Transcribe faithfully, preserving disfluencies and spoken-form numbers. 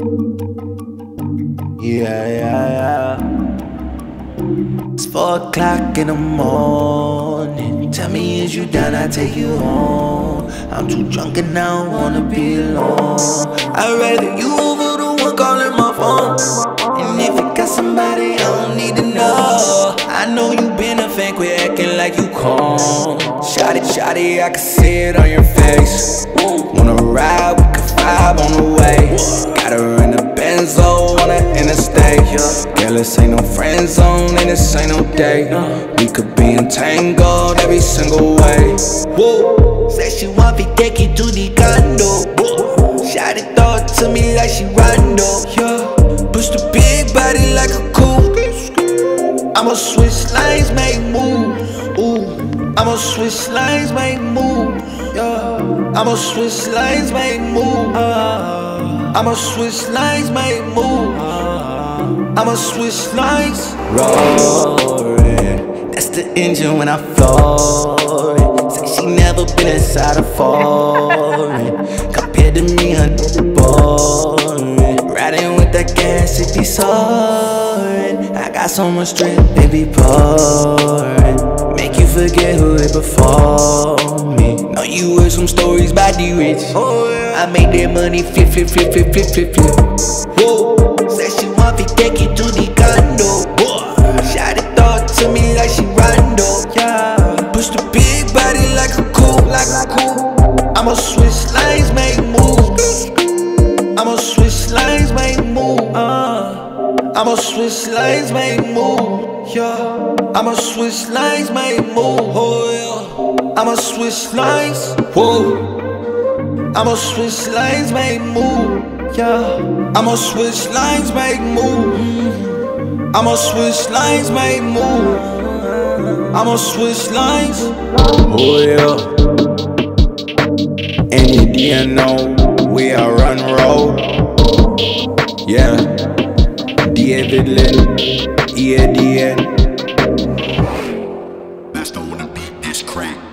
Yeah, yeah, yeah. It's four o'clock in the morning. Tell me, is you down? I take you home. I'm too drunk and I don't wanna be alone. I'd rather you over the one calling my phone. And if you got somebody, I don't need to know. I know you been a fan, quit acting like you calm. Shawty, shawty, I can see it on your face. Wanna ride, we can vibe on the way. Got her in the Benzo on the interstate. Girl, this ain't no friend zone and this ain't no date. We could be entangled every single way. Whoa. Say she want me take it to the condo. Shawty throw it to me like she Rondo. Yeah. Push the big body like a coupe. I'ma switch lanes, make moves. Ooh. I'ma switch lanes, make moves. Yeah. I'ma switch lanes, make moves. Uh, I'ma switch lanes, make moves. Uh, I'ma switch lanes. Roaring, that's the engine when I floor it. Say she never been inside a foreign. Compared to me, her boring. Riding with that gas, it be soaring. I got so much strength, they be pouring. Make you forget who it before me. Know you heard some stories about the rich. Oh, yeah. I made that money flip, flip, flip, flip, flip, flip, flip. Whoa. Say she want me take it to the condo. Shawty throw it to me like she Rondo. Yeah. Push the big body like a coupe, like a coupe. I'ma switch lanes, make moves. I'ma switch lanes, make moves. Uh. I'ma switch lanes, make moves. Yeah. I'ma switch lanes, make moves. Oh yeah. I'ma switch lanes. Whoa. I'ma switch lanes, make moves. Yeah. I'ma switch lanes, make moves. I'ma switch lanes, make moves. I'ma switch lanes. Oh yeah. And you didn't know we are run road. Yeah. David Lynn, E A D N. That's the one to beat this crack.